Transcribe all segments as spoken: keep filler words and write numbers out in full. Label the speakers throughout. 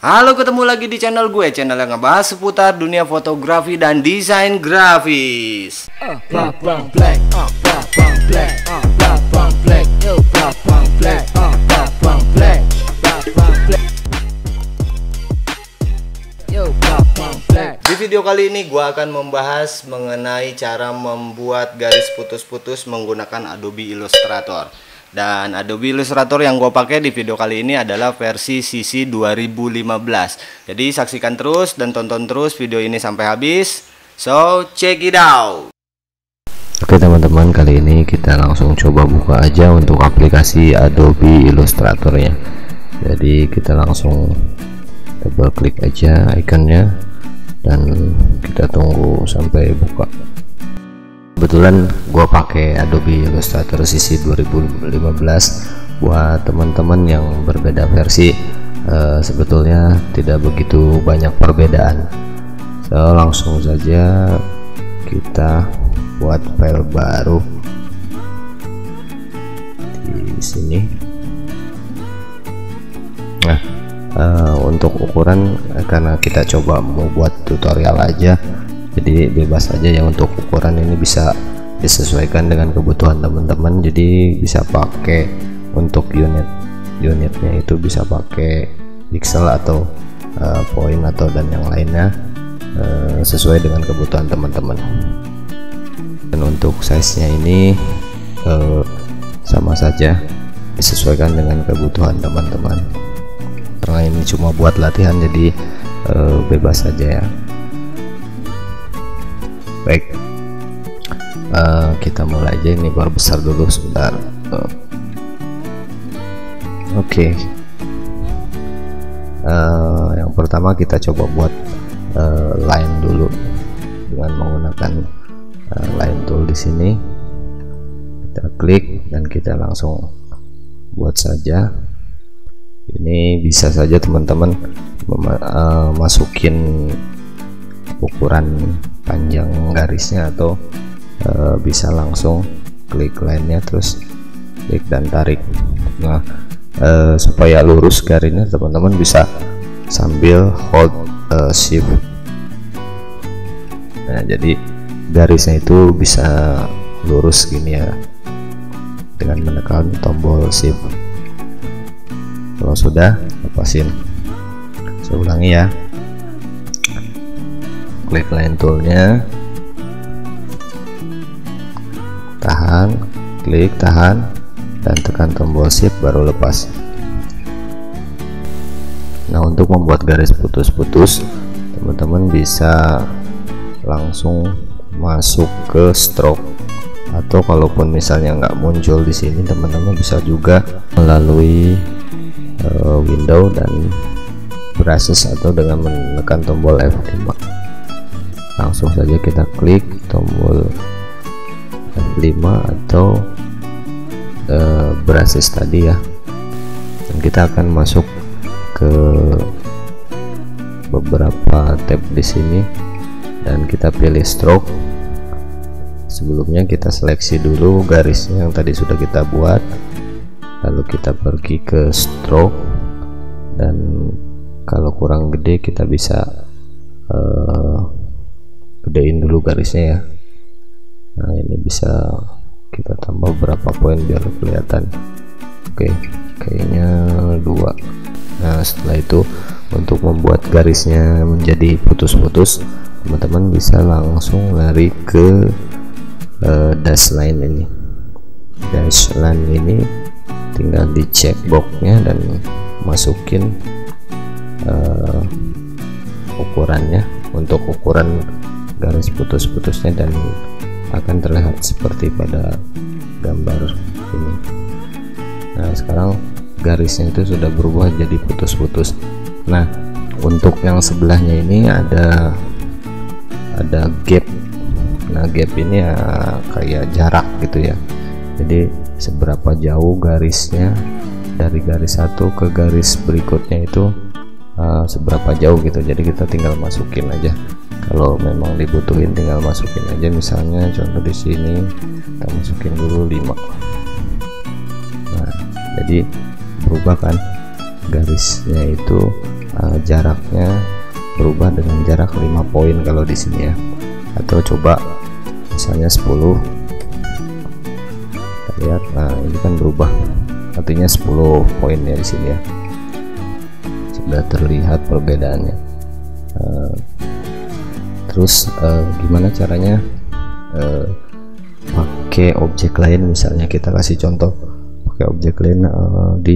Speaker 1: Halo, ketemu lagi di channel gue, channel yang ngebahas seputar dunia fotografi dan desain grafis. Di video kali ini gue akan membahas mengenai cara membuat garis putus-putus menggunakan Adobe Illustrator. Dan Adobe Illustrator yang gue pakai di video kali ini adalah versi C C dua ribu lima belas. Jadi saksikan terus dan tonton terus video ini sampai habis. So check it out.
Speaker 2: Oke teman-teman, kali ini kita langsung coba buka aja untuk aplikasi Adobe Illustrator-nya. Jadi kita langsung double klik aja ikonnya dan kita tunggu sampai buka. Kebetulan gua pakai Adobe Illustrator C C dua ribu lima belas. Buat teman-teman yang berbeda versi, uh, sebetulnya tidak begitu banyak perbedaan. So langsung saja kita buat file baru di sini. Nah, uh, untuk ukuran, karena kita coba mau buat tutorial aja, jadi bebas aja ya. Untuk ukuran ini bisa disesuaikan dengan kebutuhan teman-teman, jadi bisa pakai untuk unit unitnya itu bisa pakai pixel atau uh, point atau dan yang lainnya, uh, sesuai dengan kebutuhan teman-teman. Dan untuk size nya ini uh, sama saja, disesuaikan dengan kebutuhan teman-teman, karena ini cuma buat latihan, jadi uh, bebas saja ya. Baik, uh, kita mulai aja. Ini baru besar dulu sebentar. uh. Oke, okay. uh, yang pertama kita coba buat uh, line dulu dengan menggunakan uh, line tool di sini. Kita klik dan kita langsung buat saja. Ini bisa saja teman-teman uh, masukin ukuran panjang garisnya, atau e, bisa langsung klik line-nya terus klik dan tarik. Nah, e, supaya lurus garisnya teman-teman bisa sambil hold e, shift. Nah, jadi garisnya itu bisa lurus gini ya, dengan menekan tombol shift. Kalau sudah, lepasin. Saya ulangi ya. Klik line toolnya, tahan, klik, tahan, dan tekan tombol shift baru lepas. Nah, untuk membuat garis putus-putus, teman-teman bisa langsung masuk ke stroke, atau kalaupun misalnya nggak muncul di sini, teman-teman bisa juga melalui uh, window dan brushes, atau dengan menekan tombol F lima. Langsung saja kita klik tombol F lima atau uh, brushes tadi ya, dan kita akan masuk ke beberapa tab di sini dan kita pilih stroke. Sebelumnya kita seleksi dulu garisnya yang tadi sudah kita buat, lalu kita pergi ke stroke, dan kalau kurang gede kita bisa uh, gedein dulu garisnya ya. Nah, ini bisa kita tambah berapa poin biar kelihatan. Oke, kayaknya dua. Nah, setelah itu untuk membuat garisnya menjadi putus-putus, teman-teman bisa langsung lari ke uh, dash line ini. Dash line ini tinggal di check boxnya dan masukin uh, ukurannya untuk ukuran garis putus-putusnya, dan akan terlihat seperti pada gambar ini. Nah, sekarang garisnya itu sudah berubah jadi putus-putus. Nah, untuk yang sebelahnya ini ada ada gap. Nah, gap ini ya kayak jarak gitu ya, jadi seberapa jauh garisnya dari garis satu ke garis berikutnya itu uh, seberapa jauh gitu. Jadi kita tinggal masukin aja. Kalau memang dibutuhin tinggal masukin aja. Misalnya contoh di sini kita masukin dulu lima. Nah, jadi berubah kan garisnya itu uh, jaraknya berubah dengan jarak lima poin kalau di sini ya, atau coba misalnya sepuluh. Kita lihat, nah ini kan berubah, artinya sepuluh poin ya di sini ya, sudah terlihat perbedaannya. Uh, terus uh, gimana caranya uh, pakai objek lain? Misalnya kita kasih contoh pakai objek lain uh, di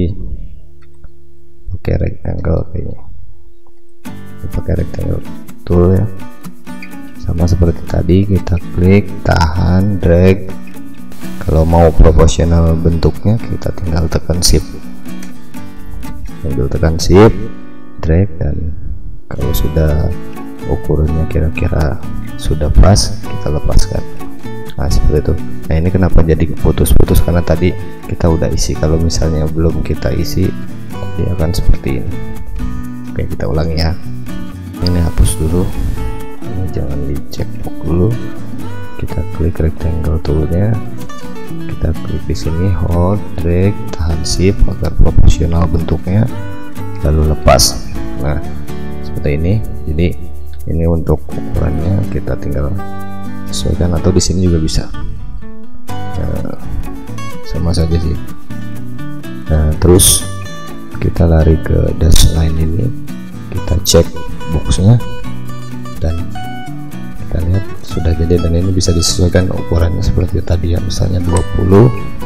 Speaker 2: pakai rectangle kayaknya, pakai rectangle tool ya, sama seperti tadi, kita klik, tahan, drag. Kalau mau proporsional bentuknya kita tinggal tekan shift, tinggal tekan shift, drag, dan kalau sudah ukurannya kira-kira sudah pas, kita lepaskan. Nah seperti itu. Nah ini kenapa jadi putus-putus, karena tadi kita udah isi. Kalau misalnya belum kita isi, dia akan seperti ini. Oke, kita ulangi ya. Ini hapus dulu, ini jangan dicek box dulu. Kita klik rectangle toolnya, kita klik di sini, hold, drag, tahan shift agar proporsional bentuknya, lalu lepas. Nah seperti ini. Jadi ini untuk ukurannya kita tinggal sesuaikan, atau di sini juga bisa. Nah, sama saja sih. Nah terus kita lari ke dash line ini, kita cek boxnya, dan kita lihat sudah jadi, dan ini bisa disesuaikan ukurannya seperti tadi ya, misalnya dua puluh,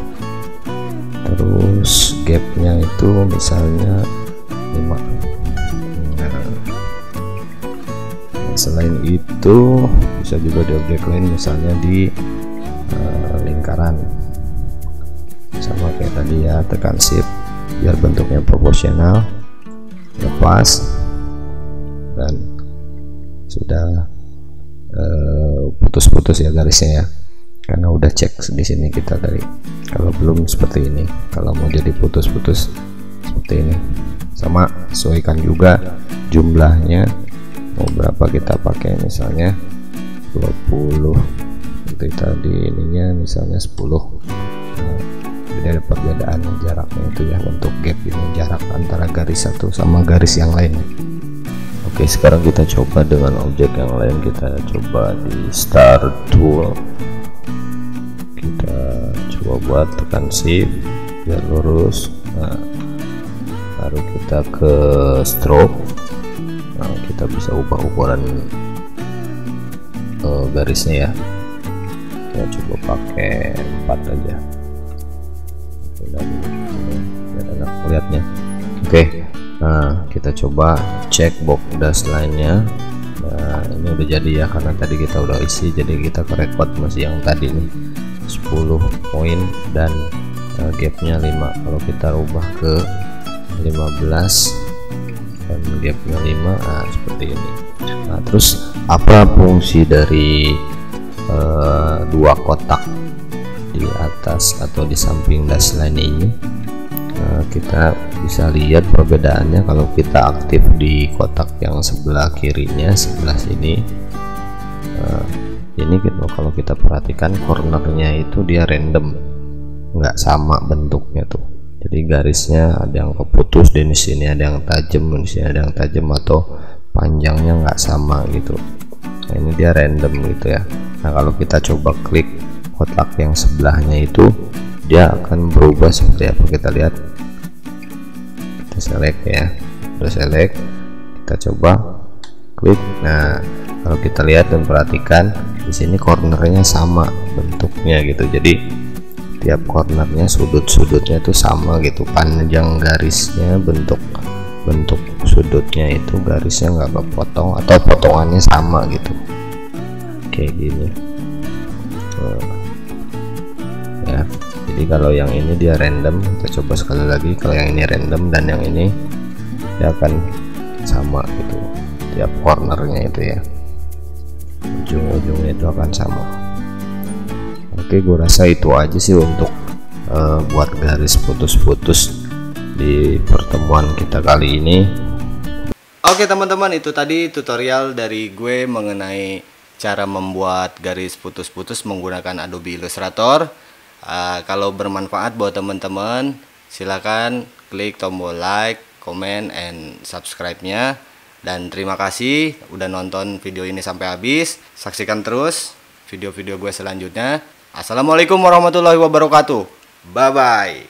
Speaker 2: terus gapnya itu misalnya lima. Nah, selain itu bisa juga di objek lain, misalnya di uh, lingkaran, sama kayak tadi ya, tekan shift biar bentuknya proporsional, lepas, dan sudah putus-putus uh, ya garisnya ya, karena udah cek di sini kita tadi. Kalau belum seperti ini, kalau mau jadi putus-putus seperti ini, sama sesuaikan juga jumlahnya, mau berapa kita pakai, misalnya dua puluh, seperti tadi ininya misalnya sepuluh. Nah, jadi ada perbedaan jaraknya itu ya, untuk gap ini jarak antara garis satu sama garis yang lain. Oke, sekarang kita coba dengan objek yang lain. Kita coba di start tool, kita coba buat, tekan shift biar lurus. Nah, baru kita ke stroke. Nah, kita bisa ubah ukuran uh, garisnya ya. Kita coba pakai empat aja biar enak melihatnya. Oke, nah kita coba cek box dash line-nya. Nah ini udah jadi ya, karena tadi kita udah isi, jadi kita ke record masih yang tadi nih, sepuluh poin dan uh, gapnya lima. Kalau kita ubah ke lima belas dan gapnya lima, nah seperti ini. Nah terus apa fungsi dari uh, dua kotak di atas atau di samping dash line ini? Uh, kita bisa lihat perbedaannya kalau kita aktif di kotak yang sebelah kirinya, sebelah sini. Uh, ini gitu, kalau kita perhatikan cornernya itu dia random, nggak sama bentuknya tuh. Jadi garisnya ada yang keputus, di sini ada yang tajam, di sini ada yang tajam, atau panjangnya nggak sama gitu. Nah, ini dia random gitu ya. Nah kalau kita coba klik kotak yang sebelahnya itu, dia akan berubah seperti apa, kita lihat. Kita select ya, udah select, kita coba klik. Nah kalau kita lihat dan perhatikan di sini cornernya sama bentuknya gitu, jadi tiap cornernya, sudut-sudutnya itu sama gitu, panjang garisnya, bentuk bentuk sudutnya itu garisnya nggak kepotong atau potongannya sama gitu, kayak gini. Nah, ya jadi kalau yang ini dia random, kita coba sekali lagi. Kalau yang ini random dan yang ini dia akan sama gitu, tiap cornernya itu ya, ujung-ujungnya itu akan sama. Oke, gue rasa itu aja sih untuk uh, buat garis putus-putus di pertemuan kita kali ini.
Speaker 1: Oke teman-teman, itu tadi tutorial dari gue mengenai cara membuat garis putus-putus menggunakan Adobe Illustrator. Uh, kalau bermanfaat buat teman-teman, silakan klik tombol like, comment, and subscribe-nya. Dan terima kasih udah nonton video ini sampai habis. Saksikan terus video-video gue selanjutnya. Assalamualaikum warahmatullahi wabarakatuh. Bye-bye.